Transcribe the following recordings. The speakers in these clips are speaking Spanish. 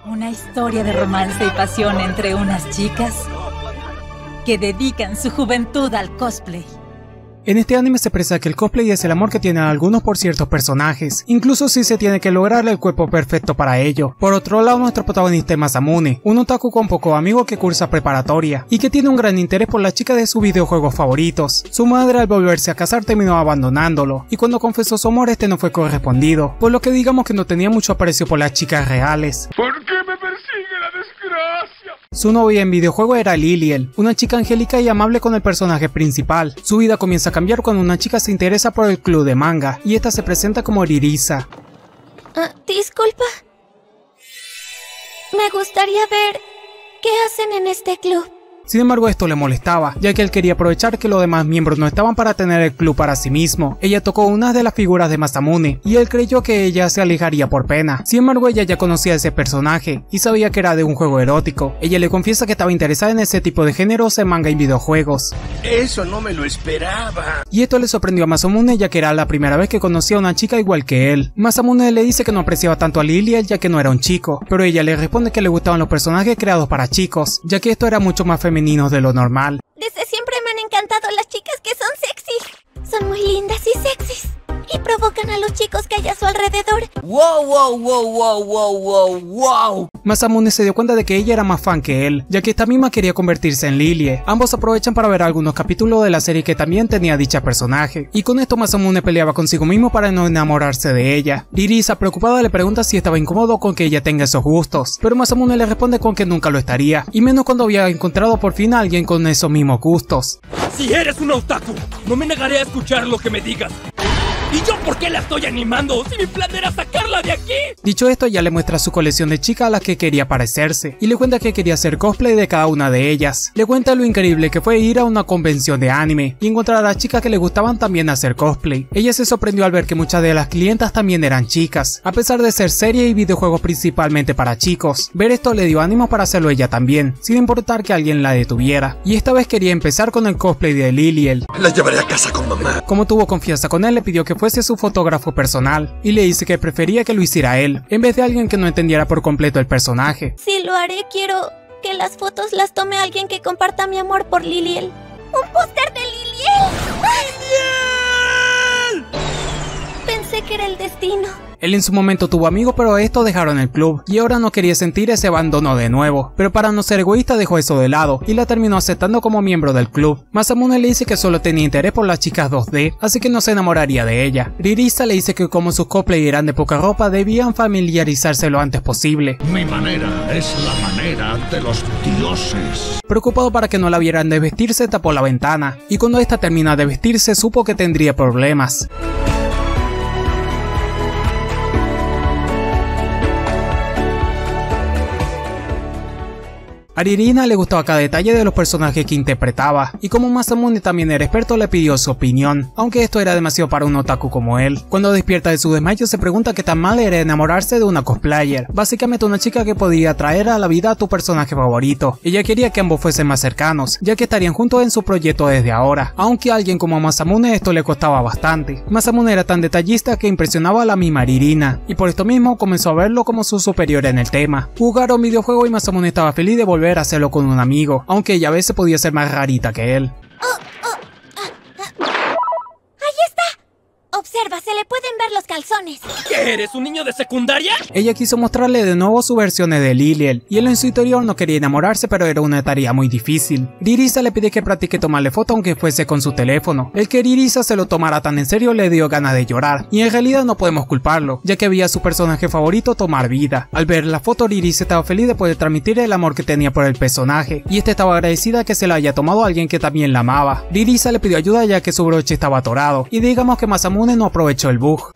Una historia de romance y pasión entre unas chicas que dedican su juventud al cosplay. En este anime se expresa que el cosplay es el amor que tienen algunos por ciertos personajes, incluso si se tiene que lograr el cuerpo perfecto para ello. Por otro lado, nuestro protagonista es Masamune, un otaku con pocos amigos que cursa preparatoria y que tiene un gran interés por la chica de sus videojuegos favoritos. Su madre, al volverse a casar, terminó abandonándolo, y cuando confesó su amor este no fue correspondido, por lo que digamos que no tenía mucho aprecio por las chicas reales. ¿Por qué me persigue la desgracia? Su novia en videojuego era Liliel, una chica angélica y amable con el personaje principal. Su vida comienza a cambiar cuando una chica se interesa por el club de manga, y esta se presenta como Ririsa. Disculpa. Me gustaría ver qué hacen en este club. Sin embargo, esto le molestaba, ya que él quería aprovechar que los demás miembros no estaban para tener el club para sí mismo. Ella tocó una de las figuras de Masamune, y él creyó que ella se alejaría por pena. Sin embargo, ella ya conocía a ese personaje, y sabía que era de un juego erótico. Ella le confiesa que estaba interesada en ese tipo de géneros en manga y videojuegos. Eso no me lo esperaba. Y esto le sorprendió a Masamune, ya que era la primera vez que conocía a una chica igual que él. Masamune le dice que no apreciaba tanto a Liliel ya que no era un chico, pero ella le responde que le gustaban los personajes creados para chicos, ya que esto era mucho más femenino de lo normal. Desde siempre me han encantado las chicas que son sexys. Son muy lindas y sexys. Y provocan a los chicos que hay a su alrededor. ¡Wow! Masamune se dio cuenta de que ella era más fan que él, ya que esta misma quería convertirse en Lilie. Ambos aprovechan para ver algunos capítulos de la serie que también tenía dicha personaje, y con esto Masamune peleaba consigo mismo para no enamorarse de ella. Ririsa, preocupada, le pregunta si estaba incómodo con que ella tenga esos gustos, pero Masamune le responde con que nunca lo estaría, y menos cuando había encontrado por fin a alguien con esos mismos gustos. Si eres un otaku, no me negaré a escuchar lo que me digas. ¿Y yo por qué la estoy animando si mi plan era sacarla de aquí? Dicho esto, ya le muestra su colección de chicas a las que quería parecerse, y le cuenta que quería hacer cosplay de cada una de ellas. Le cuenta lo increíble que fue ir a una convención de anime y encontrar a las chicas que le gustaban también hacer cosplay. Ella se sorprendió al ver que muchas de las clientas también eran chicas, a pesar de ser series y videojuegos principalmente para chicos. Ver esto le dio ánimo para hacerlo ella también, sin importar que alguien la detuviera. Y esta vez quería empezar con el cosplay de Liliel. La llevaré a casa con mamá. Como tuvo confianza con él, le pidió que fuese su fotógrafo personal, y le dice que prefería que lo hiciera él, en vez de alguien que no entendiera por completo el personaje. Si lo haré, quiero que las fotos las tome alguien que comparta mi amor por Liliel. ¡Un póster de Liliel! ¡Liliel! Pensé que era el destino. Él en su momento tuvo amigos, pero estos dejaron el club, y ahora no quería sentir ese abandono de nuevo, pero para no ser egoísta dejó eso de lado, y la terminó aceptando como miembro del club. Masamune le dice que solo tenía interés por las chicas 2D, así que no se enamoraría de ella. Ririsa le dice que como sus cosplay eran de poca ropa, debían familiarizarse lo antes posible. Mi manera es la manera de los dioses. Preocupado para que no la vieran de vestirse, tapó la ventana, y cuando esta termina de vestirse supo que tendría problemas. A Ririna le gustaba cada detalle de los personajes que interpretaba, y como Masamune también era experto le pidió su opinión, aunque esto era demasiado para un otaku como él. Cuando despierta de su desmayo se pregunta qué tan mal era enamorarse de una cosplayer, básicamente una chica que podía traer a la vida a tu personaje favorito. Ella quería que ambos fuesen más cercanos, ya que estarían juntos en su proyecto desde ahora, aunque a alguien como Masamune esto le costaba bastante. Masamune era tan detallista que impresionaba a la misma Ririna, y por esto mismo comenzó a verlo como su superior en el tema. Jugaron videojuegos y Masamune estaba feliz de volver a hacerlo con un amigo, aunque ella a veces podía ser más rarita que él. ¡Ahí está! Observa, se le pueden ver los calzones. ¿Qué eres, un niño de secundaria? Ella quiso mostrarle de nuevo sus versiones de Liliel, y él en su interior no quería enamorarse, pero era una tarea muy difícil. Ririsa le pide que practique tomarle foto aunque fuese con su teléfono. El que Ririsa se lo tomara tan en serio le dio ganas de llorar, y en realidad no podemos culparlo, ya que veía a su personaje favorito tomar vida. Al ver la foto, Ririsa estaba feliz de poder transmitir el amor que tenía por el personaje, y esta estaba agradecida que se la haya tomado a alguien que también la amaba. Ririsa le pidió ayuda ya que su broche estaba atorado, y digamos que Masamune no aprovechó el bug.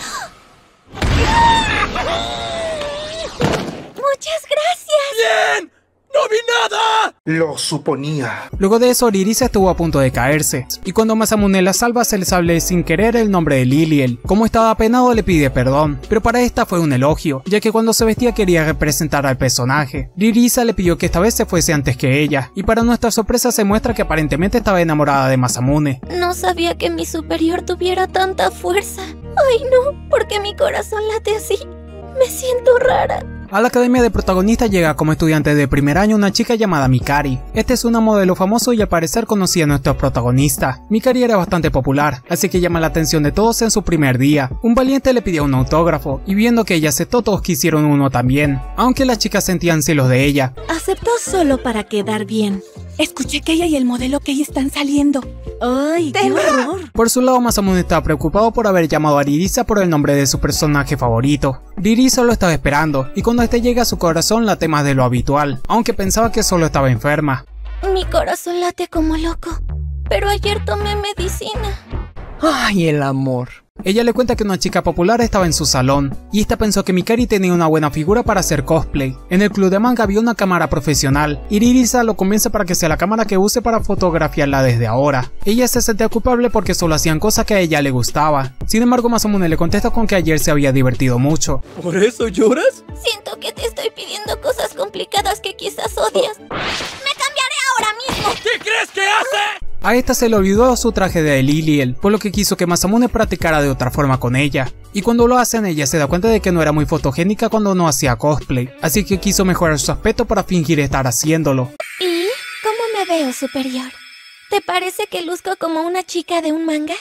¡Muchas gracias! ¡Bien! ¡No vi nada! Lo suponía. Luego de eso, Ririsa estuvo a punto de caerse, y cuando Masamune la salva se le sale sin querer el nombre de Liliel. Como estaba apenado le pide perdón, pero para esta fue un elogio, ya que cuando se vestía quería representar al personaje. Ririsa le pidió que esta vez se fuese antes que ella, y para nuestra sorpresa se muestra que aparentemente estaba enamorada de Masamune. No sabía que mi superior tuviera tanta fuerza. Ay no, ¿por qué mi corazón late así? Me siento rara. A la academia de protagonista llega como estudiante de primer año una chica llamada Mikari. Esta es una modelo famoso y al parecer conocía a nuestro protagonista. Mikari era bastante popular, así que llama la atención de todos en su primer día. Un valiente le pidió un autógrafo, y viendo que ella aceptó, todos quisieron uno también, aunque las chicas sentían celos de ella. Aceptó solo para quedar bien. Escuché que ella y el modelo Kei están saliendo. ¡Ay, qué horror! Por su lado, Masamune estaba preocupado por haber llamado a Ririsa por el nombre de su personaje favorito. Ririsa lo estaba esperando, y cuando este llega a su corazón late más de lo habitual, aunque pensaba que solo estaba enferma. Mi corazón late como loco, pero ayer tomé medicina. ¡Ay, el amor! Ella le cuenta que una chica popular estaba en su salón, y esta pensó que Mikari tenía una buena figura para hacer cosplay. En el club de manga había una cámara profesional, y Ririsa lo convence para que sea la cámara que use para fotografiarla desde ahora. Ella se sentía culpable porque solo hacían cosas que a ella le gustaba. Sin embargo, Masamune le contesta con que ayer se había divertido mucho. ¿Por eso lloras? Siento que te estoy pidiendo cosas complicadas que quizás odias. ¡Me cambiaré ahora mismo! ¿Qué crees que hace? A esta se le olvidó su traje de Liliel, por lo que quiso que Masamune practicara de otra forma con ella. Y cuando lo hacen, ella se da cuenta de que no era muy fotogénica cuando no hacía cosplay, así que quiso mejorar su aspecto para fingir estar haciéndolo. ¿Y cómo me veo superior? ¿Te parece que luzco como una chica de un manga?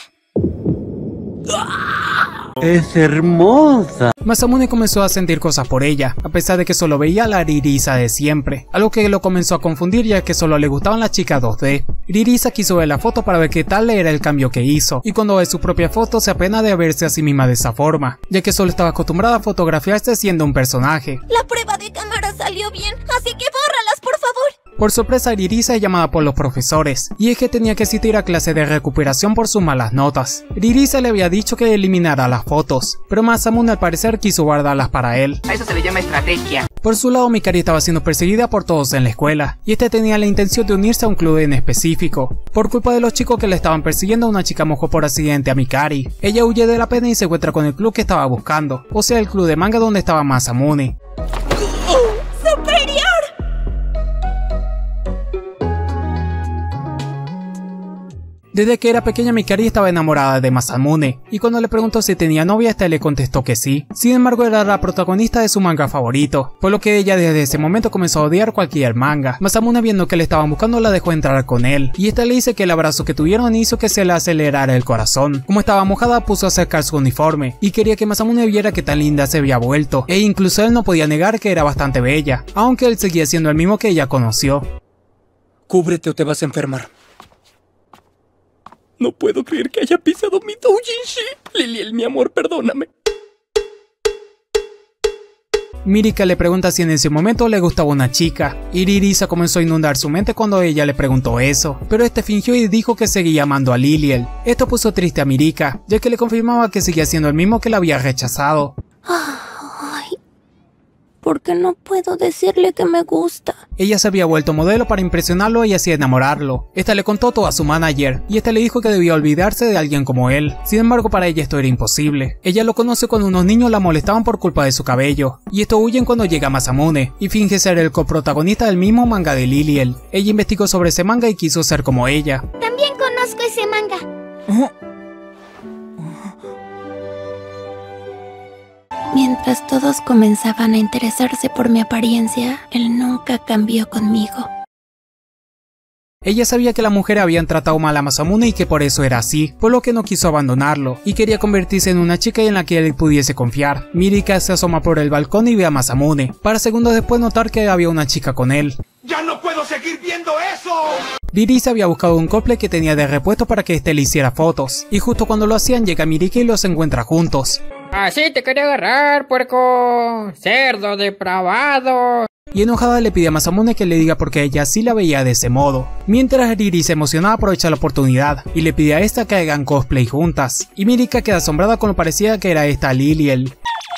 ¡Es hermosa! Masamune comenzó a sentir cosas por ella, a pesar de que solo veía a la Ririsa de siempre, algo que lo comenzó a confundir ya que solo le gustaban las chicas 2D. Ririsa quiso ver la foto para ver qué tal era el cambio que hizo, y cuando ve su propia foto se apena de verse a sí misma de esa forma, ya que solo estaba acostumbrada a fotografiarse siendo un personaje. La prueba de cámara salió bien, así que bórralas, por favor. Por sorpresa, Ririsa es llamada por los profesores, y es que tenía que asistir a clase de recuperación por sus malas notas. Ririsa le había dicho que eliminara las fotos, pero Masamune al parecer quiso guardarlas para él. A eso se le llama estrategia. Por su lado, Mikari estaba siendo perseguida por todos en la escuela, y este tenía la intención de unirse a un club en específico. Por culpa de los chicos que la estaban persiguiendo, una chica mojó por accidente a Mikari. Ella huye de la pena y se encuentra con el club que estaba buscando, o sea el club de manga donde estaba Masamune. ¡Superior! Desde que era pequeña, Mikari estaba enamorada de Masamune, y cuando le preguntó si tenía novia, este le contestó que sí. Sin embargo, era la protagonista de su manga favorito, por lo que ella desde ese momento comenzó a odiar cualquier manga. Masamune, viendo que le estaban buscando, la dejó entrar con él, y esta le dice que el abrazo que tuvieron hizo que se le acelerara el corazón. Como estaba mojada, puso a sacar su uniforme, y quería que Masamune viera que tan linda se había vuelto, e incluso él no podía negar que era bastante bella, aunque él seguía siendo el mismo que ella conoció. Cúbrete o te vas a enfermar. No puedo creer que haya pisado mi doujinshi. Liliel, mi amor, perdóname. Mirika le pregunta si en ese momento le gustaba una chica, y Ririsa comenzó a inundar su mente cuando ella le preguntó eso, pero este fingió y dijo que seguía amando a Liliel. Esto puso triste a Mirika, ya que le confirmaba que seguía siendo el mismo que la había rechazado. Ay, ¿por qué no puedo decirle que me gusta? Ella se había vuelto modelo para impresionarlo y así enamorarlo. Esta le contó todo a su manager, y este le dijo que debía olvidarse de alguien como él. Sin embargo, para ella esto era imposible. Ella lo conoce cuando unos niños la molestaban por culpa de su cabello, y estos huyen cuando llega Masamune, y finge ser el coprotagonista del mismo manga de Liliel. Ella investigó sobre ese manga y quiso ser como ella. También conozco ese manga. Mientras todos comenzaban a interesarse por mi apariencia, él nunca cambió conmigo. Ella sabía que las mujeres habían tratado mal a Masamune y que por eso era así, por lo que no quiso abandonarlo, y quería convertirse en una chica en la que él pudiese confiar. Mirika se asoma por el balcón y ve a Masamune, para segundos después notar que había una chica con él. ¡Ya no puedo seguir viendo eso! Ririsa había buscado un cosplay que tenía de repuesto para que éste le hiciera fotos, y justo cuando lo hacían llega Mirika y los encuentra juntos. Así te quería agarrar, puerco, cerdo depravado. Y enojada le pide a Masamune que le diga por qué ella sí la veía de ese modo. Mientras Ririsa emocionada aprovecha la oportunidad y le pide a esta que hagan cosplay juntas. Y Mirika queda asombrada con lo parecida que era esta Liliel.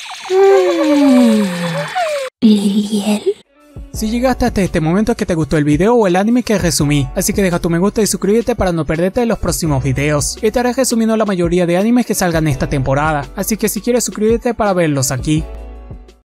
¿Liliel? Si llegaste hasta este momento es que te gustó el video o el anime que resumí, así que deja tu me gusta y suscríbete para no perderte los próximos videos. Estaré resumiendo la mayoría de animes que salgan esta temporada, así que si quieres suscríbete para verlos aquí.